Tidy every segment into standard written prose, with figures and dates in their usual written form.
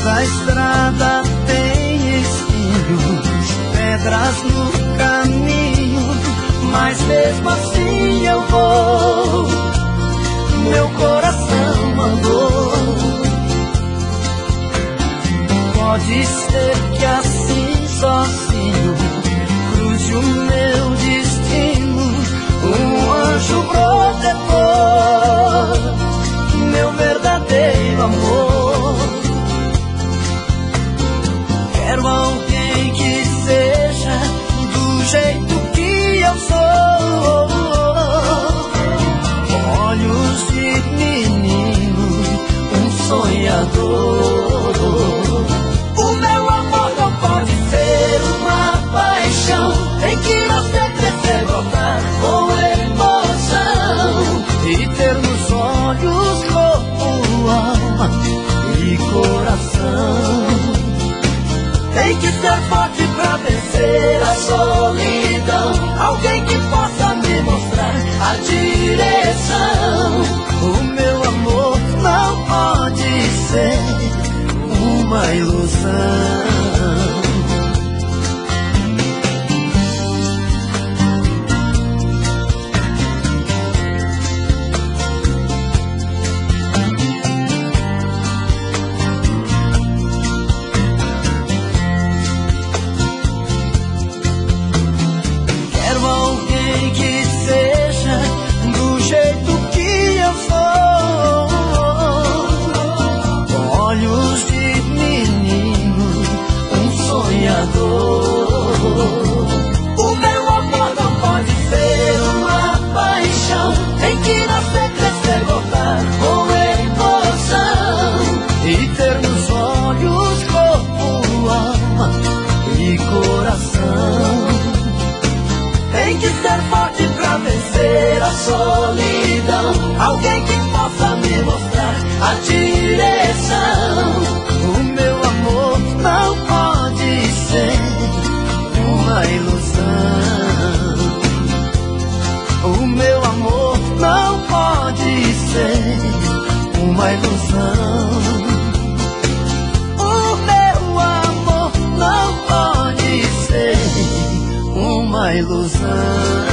A estrada tem espinhos, pedras no caminho, mas mesmo assim eu vou. Meu coração mandou. Pode ser que assim sozinho cruze o meu destino, um anjo protetor, meu verdadeiro amor. Quero alguém que seja do jeito que eu sou. Olhos de menino, um sonhador. O meu amor não pode ser uma paixão, tem que nascer, crescer, brotar com emoção e ter nos olhos corpo, alma e coração. Tem que ser forte pra vencer a solidão, alguém que possa me mostrar a direção. O meu amor não pode ser uma ilusão. O meu amor não pode ser uma paixão, tem que nascer, crescer, brotar com emoção e ter nos olhos corpo, alma e coração. Tem que ser forte pra vencer a solidão, alguém que possa me mostrar a direção. O meu amor não pode ser uma ilusão. O meu amor não pode ser uma ilusão. O meu amor não pode ser uma ilusão.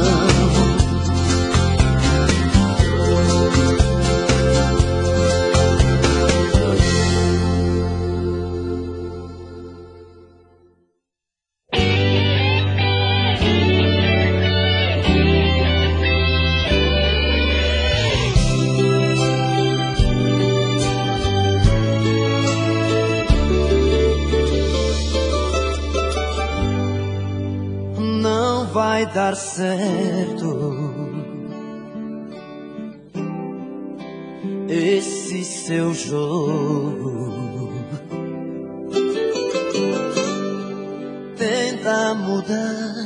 Vai dar certo esse seu jogo. Tenta mudar,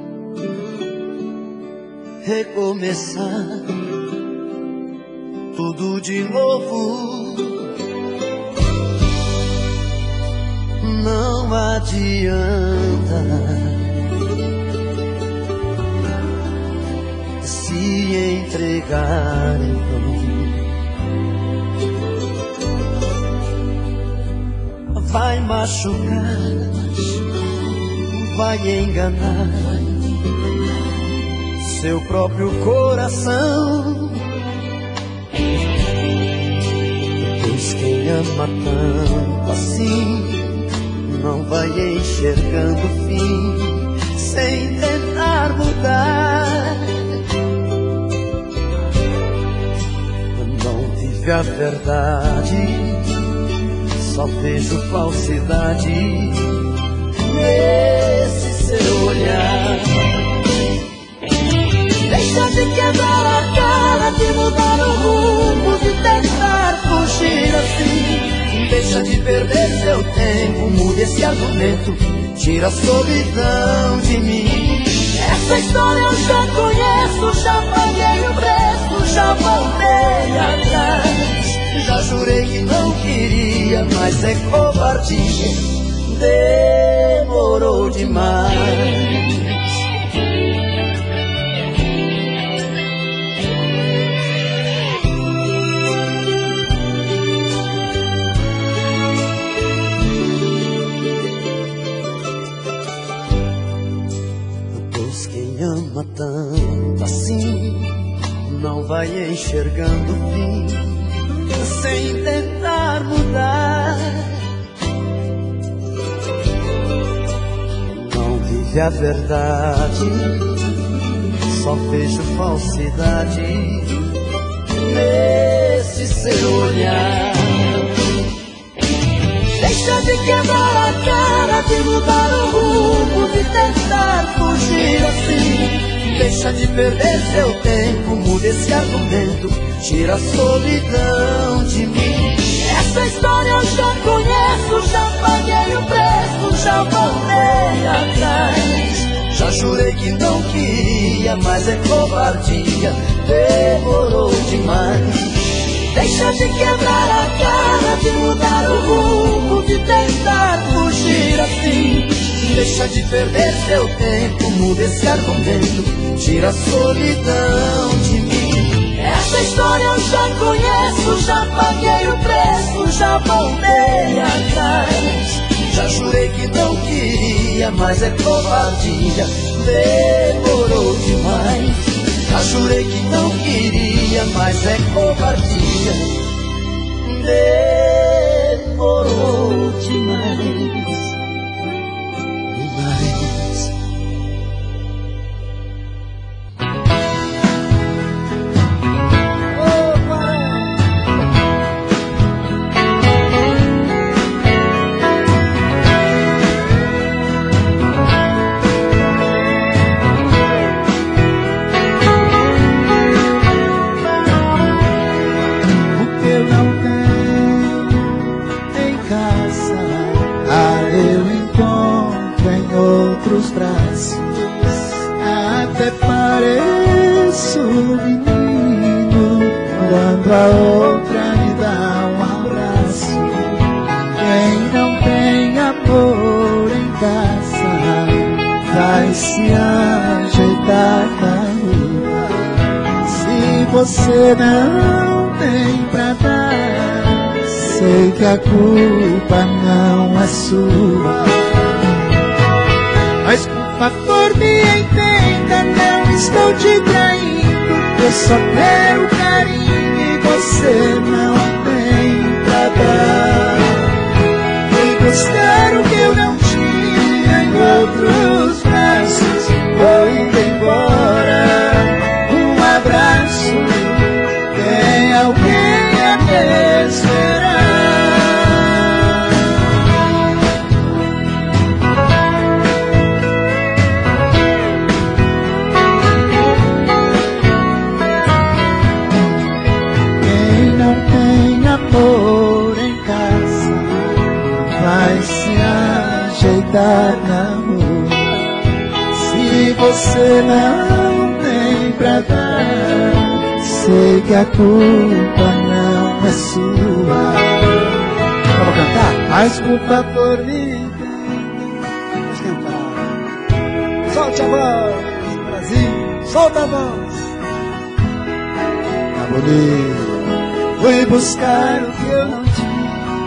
recomeçar tudo de novo. Não adianta se entregar em vão. Vai machucar, vai enganar seu próprio coração. Pois quem ama tanto assim não vai enxergando o fim sem tentar mudar. A verdade, só vejo falsidade nesse seu olhar. Deixa de quebrar a cara, de mudar o rumo, de tentar fugir assim. Deixa de perder seu tempo, mude esse argumento, tira a solidão de mim. Essa história eu já conheço, já paguei o preço, já voltei atrás. Já jurei que não queria, mas é covardia, demorou demais. não vai enxergando o fim, sem tentar mudar. Não vive a verdade, só vejo falsidade nesse seu olhar. Deixa de quebrar a cara, de mudar o rumo, de tentar fugir assim. Deixa de perder seu tempo, muda esse argumento, tira a solidão de mim. Essa história eu já conheço, já paguei o preço, já voltei atrás. Já jurei que não queria, mas é covardia, demorou demais. Deixa de quebrar a cara, de mudar o rumo, de tentar fugir assim. Deixa de perder seu tempo, muda esse argumento, tira a solidão de mim. Essa história eu já conheço, já paguei o preço, já voltei atrás. Já jurei que não queria, mas é covardia, demorou demais. Já jurei que não queria, mas é covardia, demorou demais. Até pareço menino quando a outra me dá um abraço. Quem não tem amor em casa vai se ajeitar na rua. Se você não tem pra dar, sei que a culpa não é sua. Mas por favor me entenda, não estou te traindo. Eu só quero carinho e você não tem pra dar. Fui buscar o que eu não tinha em outros braços, vou indo embora. Um abraço, tem alguém a me esperar. Amor em casa vai se ajeitar na rua. Se você não tem pra dar, sei que a culpa não é sua. Vamos cantar? Mas por favor me entenda. Vamos cantar. Solte a voz, Brasil, solta a voz. Tá bonito. Fui buscar o que eu não tinha,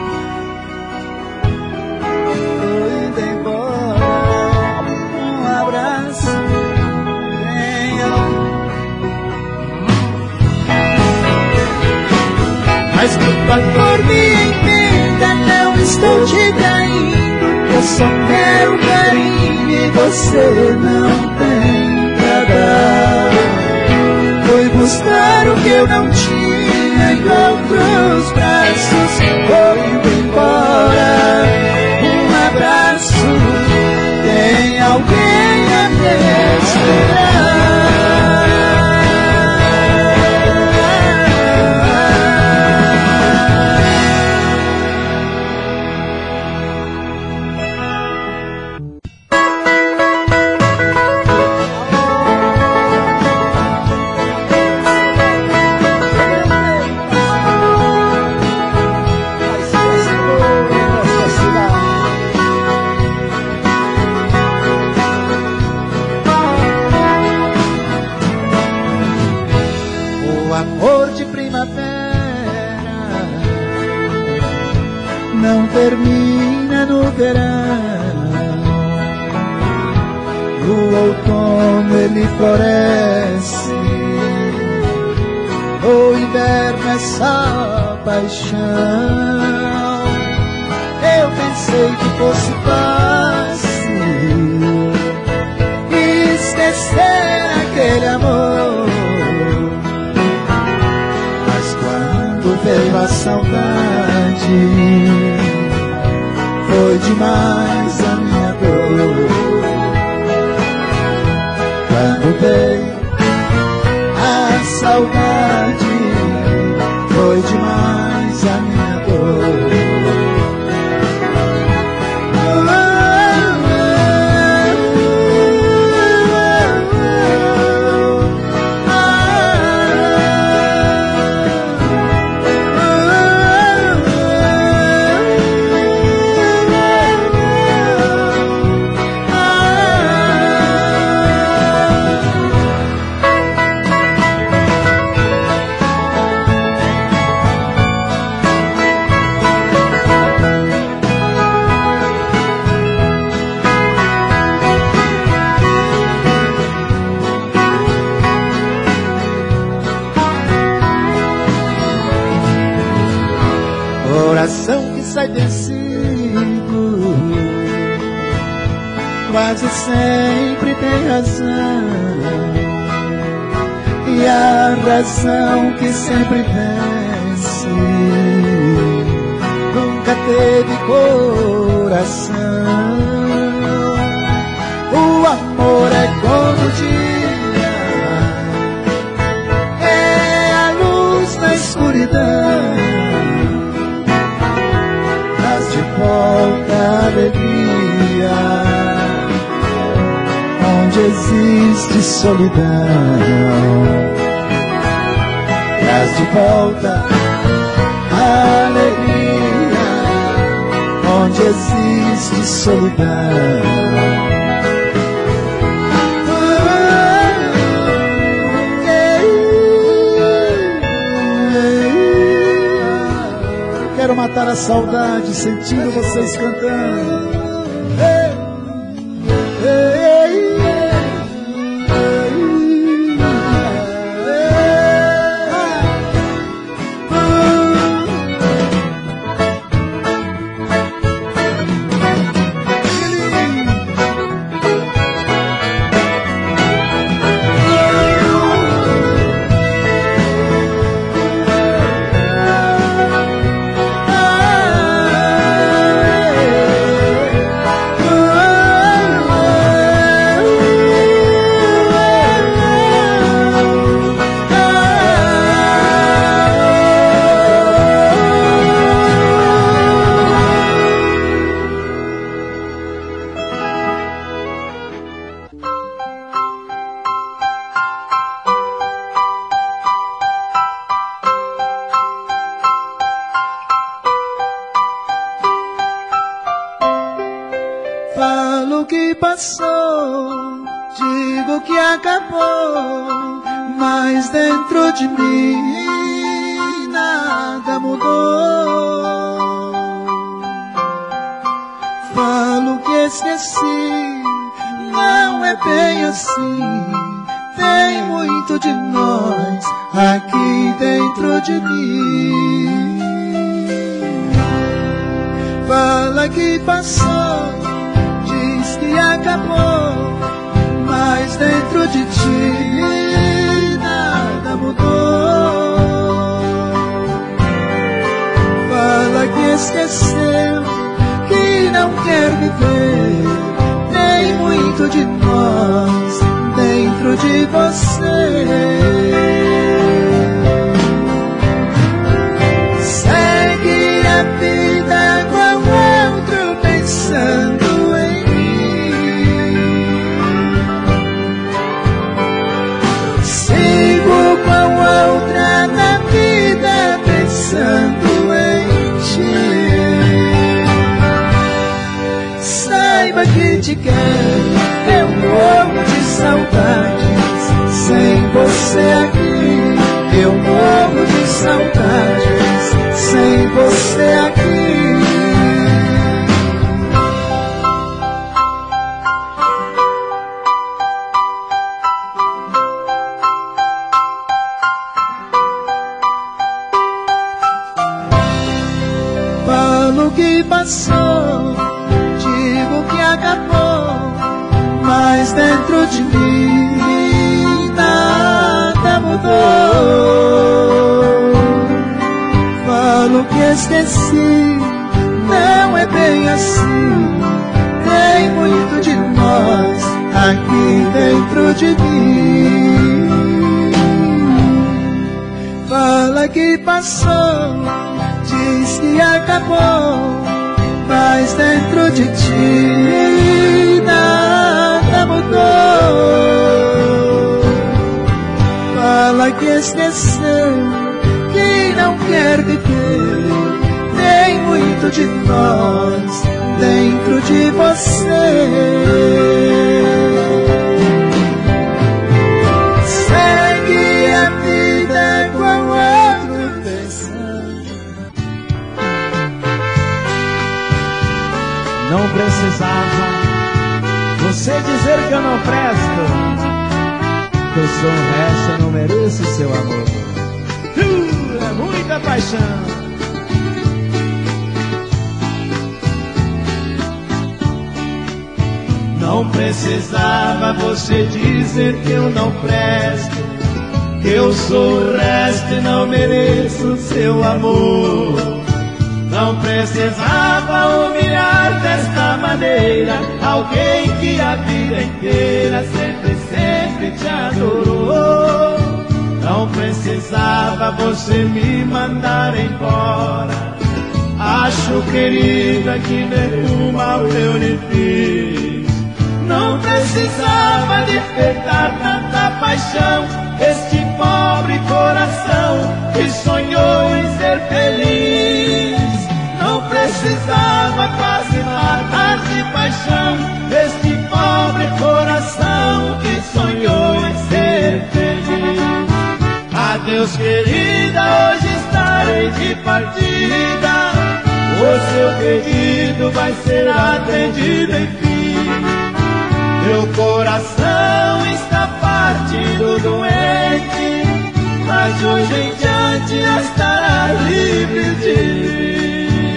fui indo embora. Um abraço, mas por favor me entenda, não estou te traindo. Eu só quero carinho e você não tem pra dar. Fui buscar o que eu não tinha em outros braços, vou indo embora. Um abraço, tem alguém a me esperar. Não termina no verão, no outono ele floresce, o inverno é só paixão. Eu pensei que fosse fácil esquecer aquele amor, mas quando veio a saudade, foi demais a minha dor. Quando veio a saudade, foi demais a minha dor. Coração que sai vencido quase sempre tem razão, e a razão que sempre vence nunca teve coração. O amor é como o dia, é a luz na escuridão, de volta a alegria onde existe solidão. Traz de volta a alegria onde existe solidão. Quero matar a saudade sentindo vocês cantando. Falo que passou, digo que acabou, mas dentro de mim nada mudou. Falo que esqueci, não é bem assim, tem muito de nós aqui dentro de mim. Fala que passou, que acabou, mas dentro de ti nada mudou. Fala que esqueceu, que não quer viver, tem muito de nós dentro de você. Segue a vida com outro pensando em outra na vida pensando em ti. Saiba que te quero, eu morro de saudades sem você Falo que passou, digo que acabou, mas dentro de mim nada mudou. Falo que esqueci, não é bem assim. Tem muito de nós aqui dentro de mim. Fala que passou, diz que acabou, mas dentro de ti nada mudou. Fala que esqueceu, que não quer viver. Tem muito de nós dentro de você. Segue a vida com outro pensando. Não precisava você dizer que eu não presto, que eu sou um resto, eu não mereço seu amor. É muita paixão. Não precisava você dizer que eu não presto, que eu sou o resto e não mereço seu amor. Não precisava humilhar desta maneira alguém que a vida inteira sempre te adorou. Não precisava você me mandar embora. Acho, querida, que nenhum mal eu lhe fiz. Não precisava despertar tanta paixão este pobre coração que sonhou em ser feliz. Não precisava quase matar de paixão este pobre coração que sonhou em ser feliz. Adeus, querida, hoje estarei de partida. O seu pedido vai ser atendido enfim. Meu coração está partido doente, mas de hoje em diante estará livre de mim.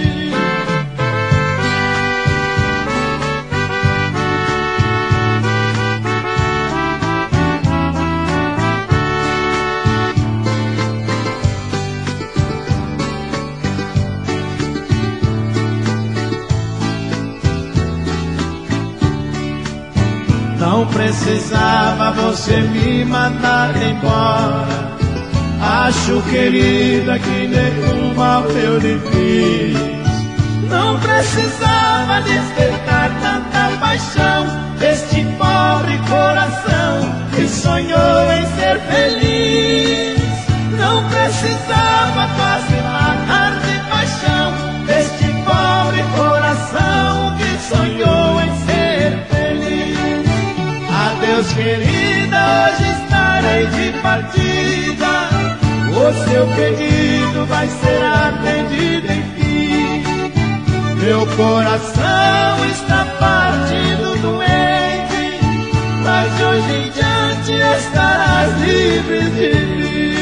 Não precisava você me mandar embora. Acho, querida, que nenhum mal eu lhe fiz. Não precisava despertar tanta paixão deste pobre coração que sonhou em ser feliz. Não precisava quase matar de paixão deste pobre coração que sonhou em ser feliz. Adeus, querida, hoje estarei de partida. O seu pedido vai ser atendido enfim. Meu coração está partido doente, mas de hoje em diante estarás livre de mim.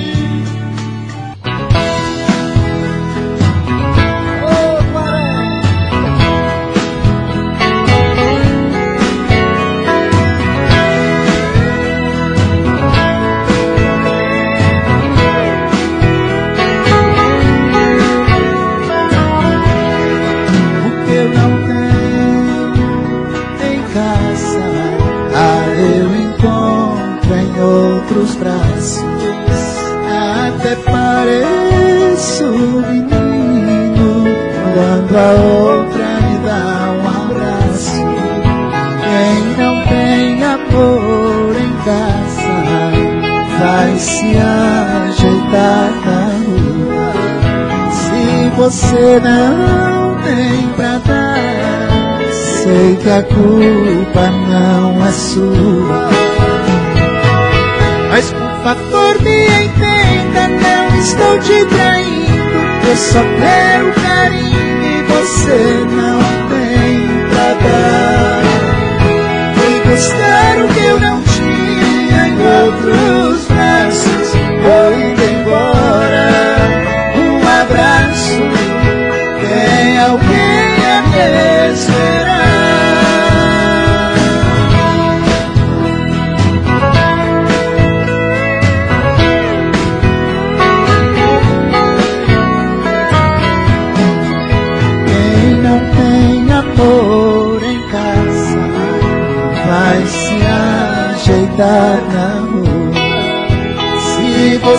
Outros braços, até pareço menino quando a outra me dá um abraço. Quem não tem amor em casa vai se ajeitar na rua. Se você não tem pra dar, sei que a culpa não é sua. Mas por favor me entenda, não estou te traindo. Eu só quero carinho e você não tem pra dar. Fui buscar o que eu não tinha em outros braços. Vou indo embora, um abraço. Quem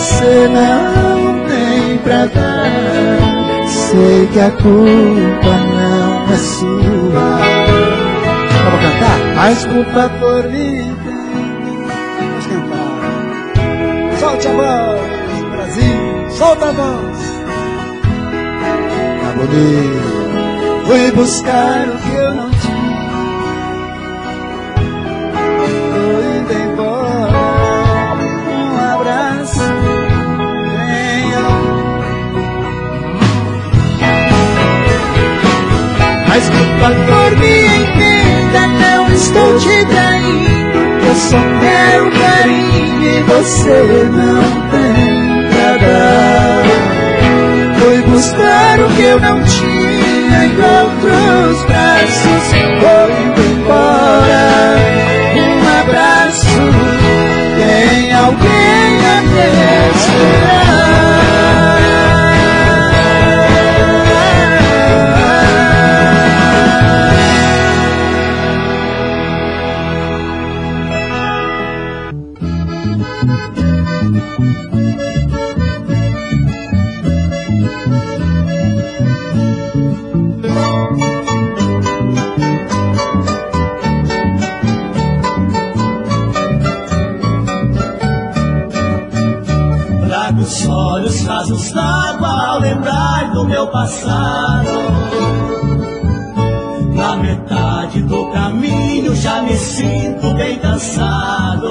você não tem pra dar. Sei que a culpa não é sua. Vamos cantar? Mas culpa por mim. Vamos cantar. Solte a voz, Brasil. Solta a voz. Tá bonito. Fui buscar o que eu não tinha. Tô indo embora. Um abraço. Mas culpa por me entenda, não estou te traindo. Eu só quero carinho e você não tem pra dar. Fui buscar o que eu não tinha em outros braços. Vou indo embora, um abraço. Tem alguém a me esperar. Trago os olhos rasos d'água ao lembrar do meu passado. Na metade do caminho já me sinto bem cansado.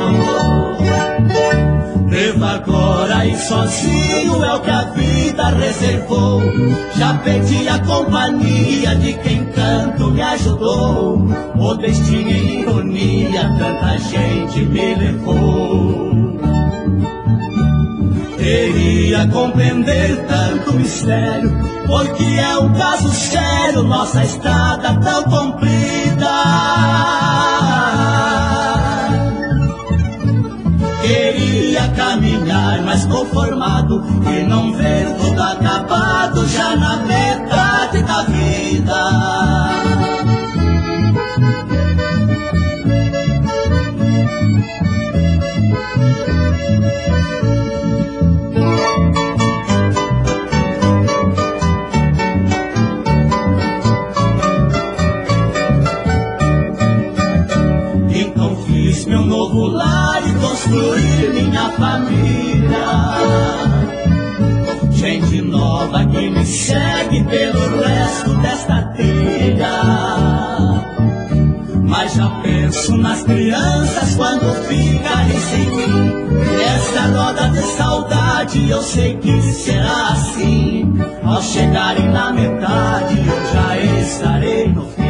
Devo agora ir sozinho, é o que a vida reservou. Já perdi a companhia de quem tanto me ajudou. O destino e ironia, tanta gente me levou. Queria compreender tanto mistério, porque é um caso sério, nossa estrada tão comprida. Queria caminhar mais conformado e não ver tudo acabado já na metade da vida. Meu novo lar e construir minha família. Gente nova que me segue pelo resto desta trilha. Mas já penso nas crianças quando ficarem sem mim. Essa roda de saudade eu sei que será assim. Ao chegarem na metade eu já estarei no fim.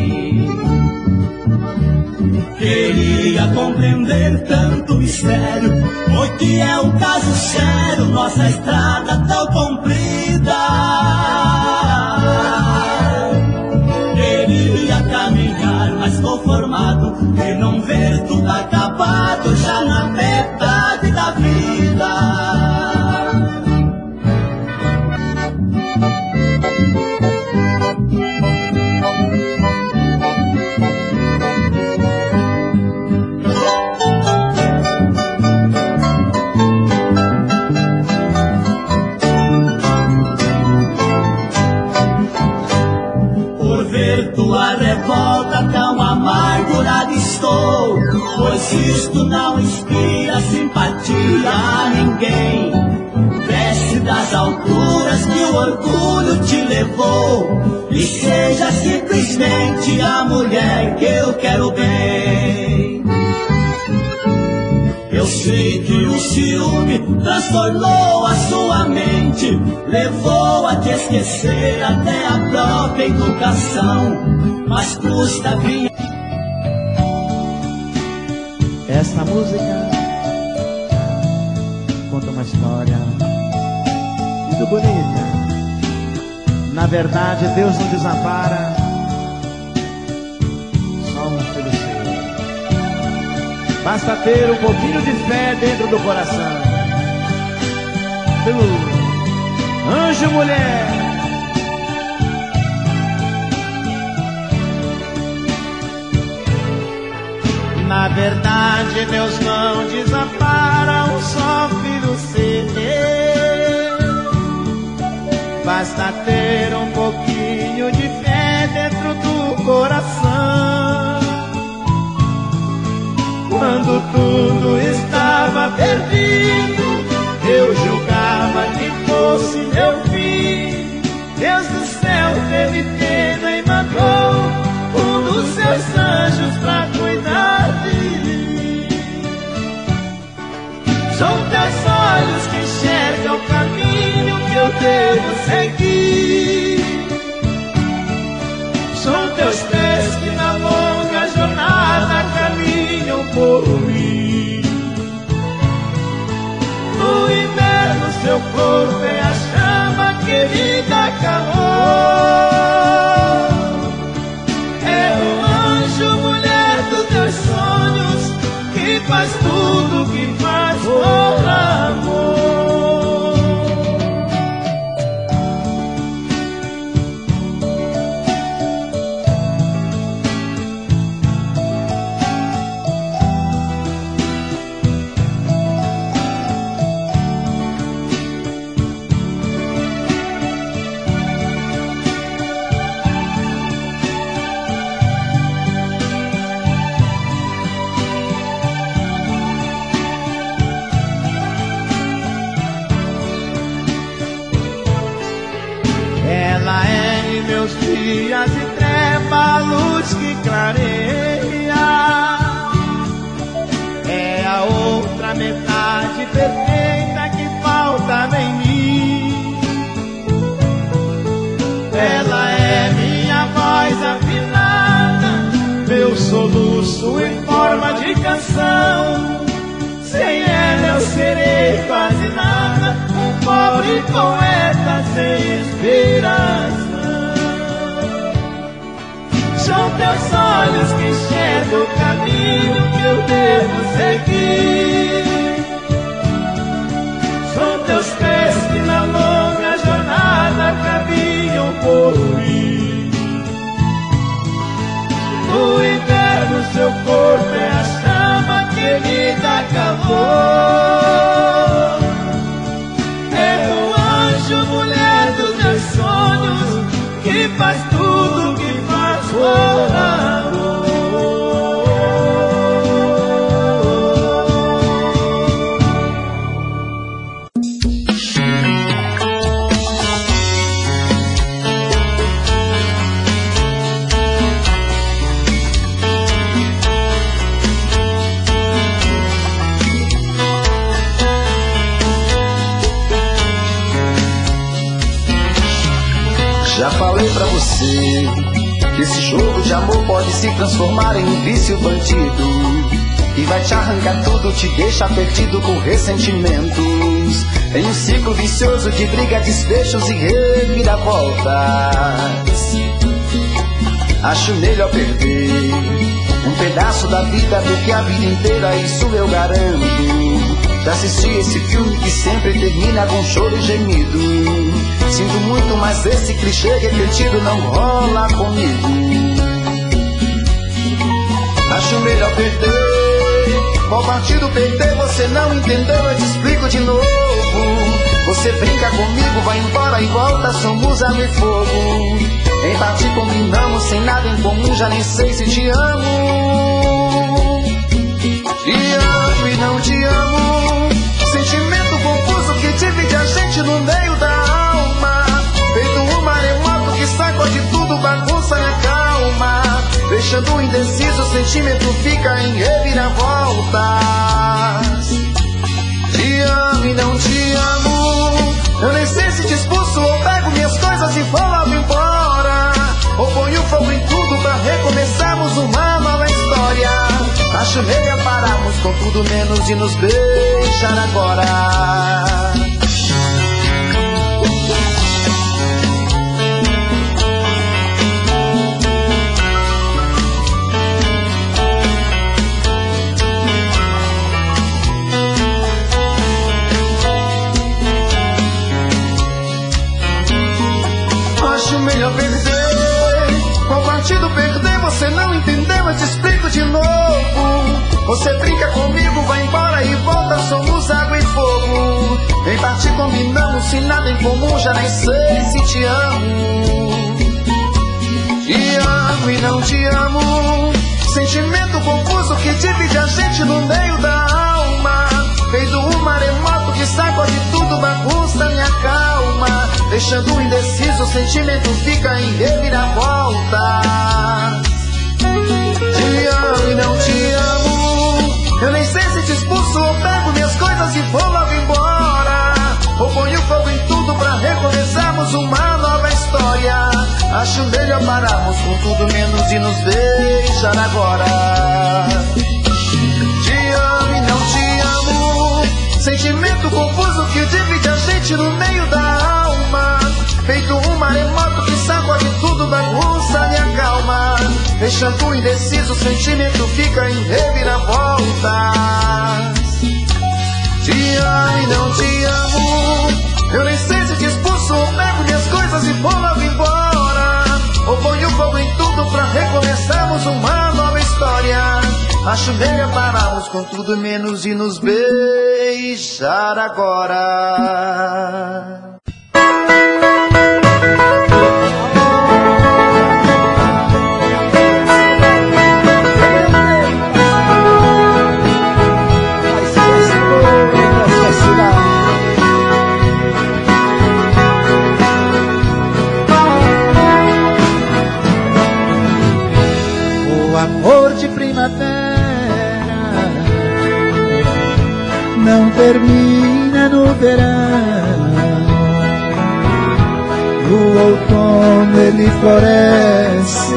Queria compreender tanto mistério, porque é um caso sério, nossa estrada tão comprida. Queria caminhar mais conformado e não ver tudo acabado já na metade da vida. Tua revolta tão amargurada estou, pois isto não inspira simpatia a ninguém. Desce das alturas que o orgulho te levou e seja simplesmente a mulher que eu quero bem. Eu sei que o ciúme transtornou a sua mente, levou a te esquecer até a própria educação, mas custa vir. Esta música conta uma história muito bonita. Na verdade, Deus não desampara, só um filho seu. Basta ter um pouquinho de fé dentro do coração. Anjo, mulher, Na verdade Deus não desampara um só filho seu. Basta ter um pouquinho de fé dentro do coração. Quando tudo estava perdido, eu julgava que fosse meu fim. Deus do céu teve pena e mandou um dos seus anjos pra cuidar de mim. São teus olhos que enxergam o caminho que eu devo seguir. São teus pés que na longa jornada caminham por mim. No inverno seu corpo é a chama que me dá calor. É o anjo, mulher dos teus sonhos, que faz tudo que faz por amor. Meus dias de treva, a luz que clareia, é a outra metade perfeita que falta em mim. Ela é minha voz afinada, meu soluço em forma de canção. Sem ela eu serei quase nada, um pobre poeta sem esperança. São teus olhos que enxergam o caminho que eu devo seguir. São teus pés que na longa jornada caminham por mim. No inverno seu corpo é a chama que me dá calor. É o anjo, mulher dos meus sonhos, que faz tudo que faz por amor. Já falei pra você que esse jogo de amor pode se transformar em um vício bandido, que vai te arrancar tudo, te deixa perdido com ressentimentos, em um ciclo vicioso de briga, desfechos e reviravoltas. Acho melhor perder um pedaço da vida do que a vida inteira, isso eu garanto. Já assisti esse filme que sempre termina com choro e gemido. Sinto muito, mas esse clichê repetido não rola comigo. Acho melhor perder. Qual partido perder? Você não entendeu, eu te explico de novo. Você brinca comigo, vai embora e volta, somos água e fogo. Em parte combinamos, sem nada em comum, já nem sei se te amo. Te amo e não te amo. Sentimento confuso que divide a gente no meio da alma. Feito um maremoto que sacode tudo, bagunça minha calma. Deixando indeciso, o sentimento fica em reviravoltas. Te amo e não te amo. Eu nem sei se te expulso ou pego minhas coisas e vou logo embora, ou ponho fogo em tudo pra recomeçarmos uma nova história. Acho melhor pararmos com tudo menos de nos beijar agora. Acho melhor perder. Qual partido perder? Você não entendeu, eu te explico de novo. Você brinca comigo, vai embora e volta, somos água e fogo. Em parte combinamos, se nada em comum, já nem sei se te amo. Te amo e não te amo. Sentimento confuso que divide a gente no meio da alma. Feito um maremoto que sacode tudo, bagunça minha calma. Deixando indeciso, o sentimento fica em reviravolta. Te amo e não te amo. Eu nem sei se te expulso ou pego minhas coisas e vou logo embora. Ou ponho fogo em tudo pra recomeçarmos uma nova história. Acho melhor pararmos com tudo menos e nos beijar agora. Te amo e não te amo. Sentimento confuso que divide a gente no meio da alma. Feito um maremoto que sacode tudo, bagunça minha calma. Deixando indeciso, o sentimento fica em reviravoltas. Te amo e não te amo. Eu nem sei se te expulso ou pego minhas coisas e vou logo embora. Ou ponho fogo em tudo pra recomeçarmos uma nova história. Acho melhor pararmos com tudo menos e nos beijar agora. Amor de primavera não termina no verão. No outono ele floresce,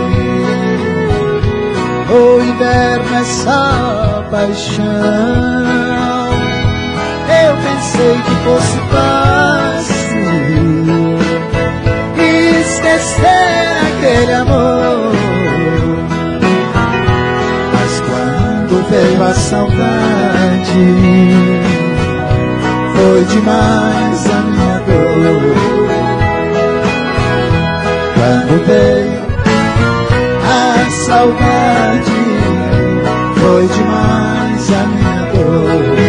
o inverno é só paixão. Eu pensei que fosse fácil esquecer aquele amor, veio a saudade, foi demais a minha dor. Quando veio a saudade, foi demais a minha dor.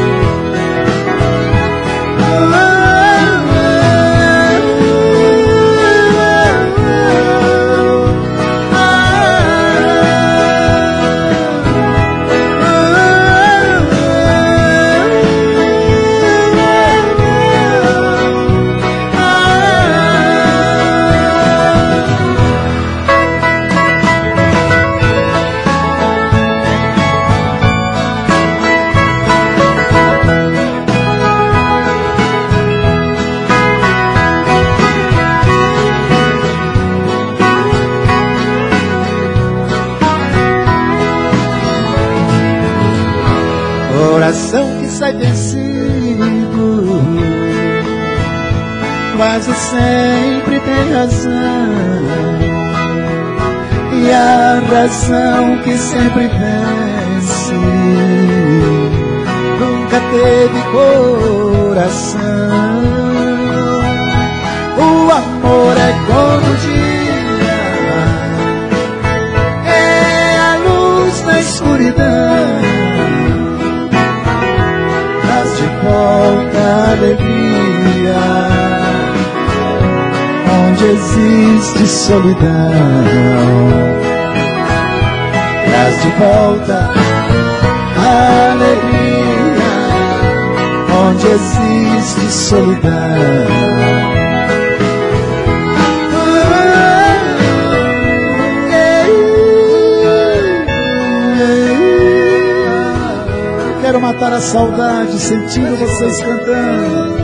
Coração que sai vencido, quase sempre tem razão. E a razão que sempre vence nunca teve coração. O amor é como o dia, é a luz na escuridão, volta a alegria onde existe solidão. Traz de volta a alegria onde existe solidão. Quero matar a saudade sentindo vocês cantando.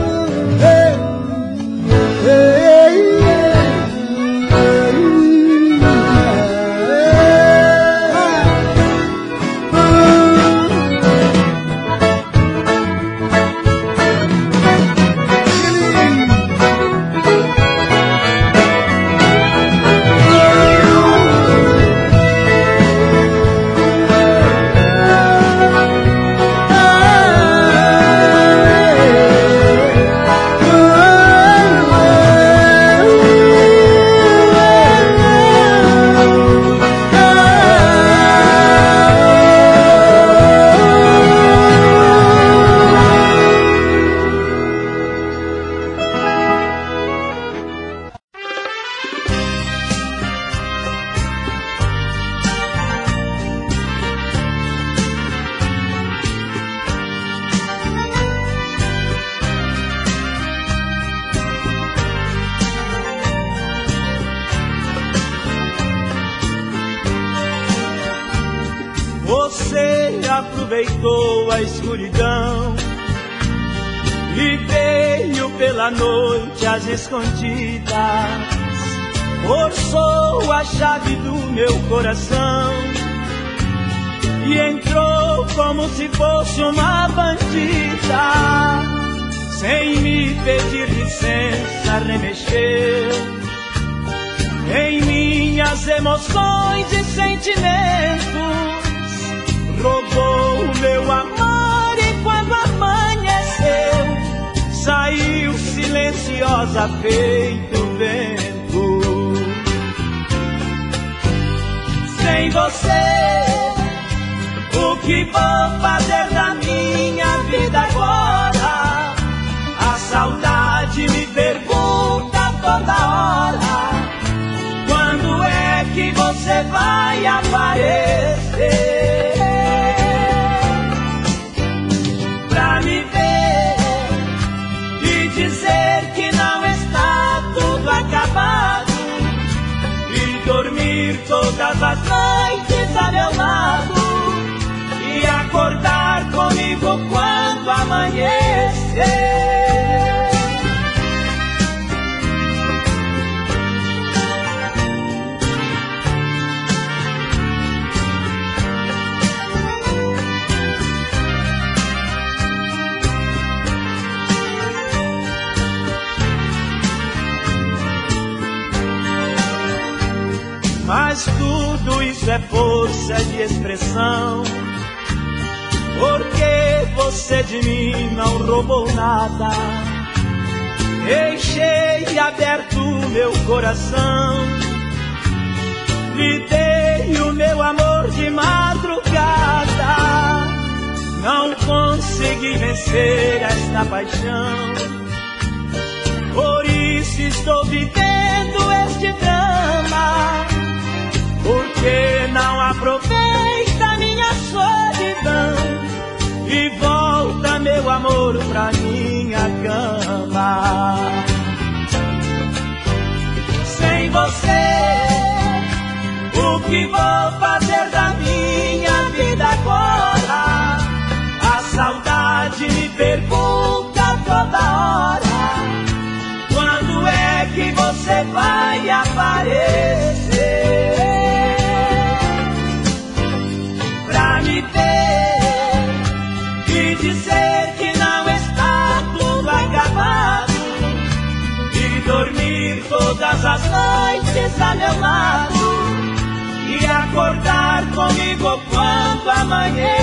aproveitou a escuridão e veio pela noite às escondidas, forçou a chave do meu coração e entrou como se fosse uma bandida. Sem me pedir licença, remexeu em minhas emoções e sentimentos, roubou o meu amor e quando amanheceu, saiu silenciosa feito vento. Sem você, o que vou fazer da minha vida agora? A saudade me pergunta toda hora: quando é que você vai aparecer? Pra me ver e dizer que não está tudo acabado e dormir todas as noites a meu lado e acordar comigo quando amanhecer. Mas tudo isso é força de expressão, porque você de mim não roubou nada. Deixei aberto o meu coração, lhe dei o meu amor de madrugada. Não consegui vencer esta paixão, por isso estou vivendo este drama. Porque não aproveita minha solidão e volta meu amor pra minha cama. Sem você, o que vou fazer da minha vida agora? A saudade me pergunta toda hora: quando é que você vai aparecer? E dizer que não está tudo acabado e dormir todas as noites a meu lado e acordar comigo quando amanhecer.